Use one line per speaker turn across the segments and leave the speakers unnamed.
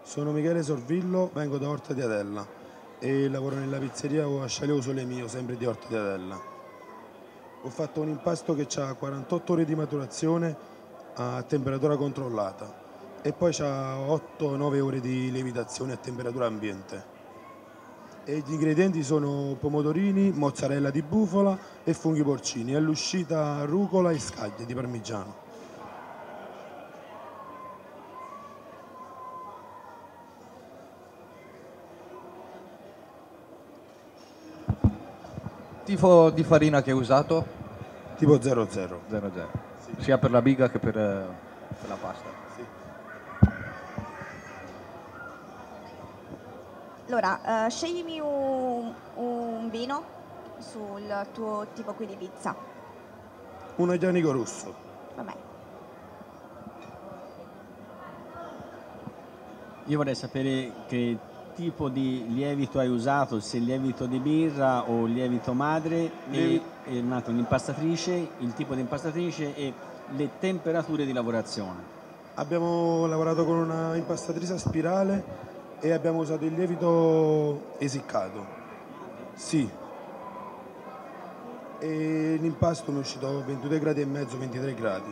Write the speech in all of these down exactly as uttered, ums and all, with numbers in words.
Sono Michele Sorvillo, vengo da Orta di Atella e lavoro nella pizzeria Ascialeo Sole Mio, sempre di Orta di Atella. Ho fatto un impasto che ha quarantotto ore di maturazione a temperatura controllata e poi ha otto nove ore di lievitazione a temperatura ambiente. E gli ingredienti sono pomodorini, mozzarella di bufala e funghi porcini, e all'uscita rucola e scaglie di parmigiano.
Tipo di farina che hai usato?
Tipo zero zero.
zero zero. Sì. Sia per la biga che per, eh, per la pasta.
Sì.
Allora, eh, sceglimi un, un vino sul tuo tipo qui di pizza.
Un aglianico rosso.
Vabbè.
Io vorrei sapere che tipo di lievito hai usato, se lievito di birra o lievito madre,
Lievi-
e, e un attimo, l'impastatrice, il tipo di impastatrice e le temperature di lavorazione.
Abbiamo lavorato con una impastatrice a spirale e abbiamo usato il lievito esiccato. Sì. E l'impasto mi è uscito a ventidue gradi e mezzo, ventitré gradi.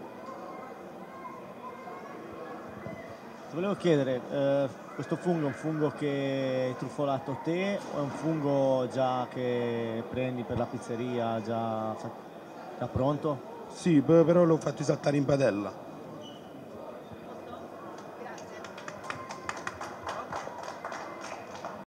Ti volevo chiedere, eh, questo fungo è un fungo che hai truffolato te o è un fungo già che prendi per la pizzeria, già, già pronto?
Sì, p- però l'ho fatto esaltare in padella.